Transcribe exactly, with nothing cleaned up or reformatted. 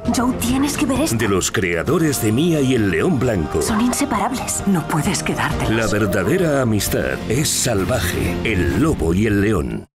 Joe, tienes que ver esto. De los creadores de Mía y el León Blanco. Son inseparables. No puedes quedártelos. La verdadera amistad es salvaje. El lobo y el león.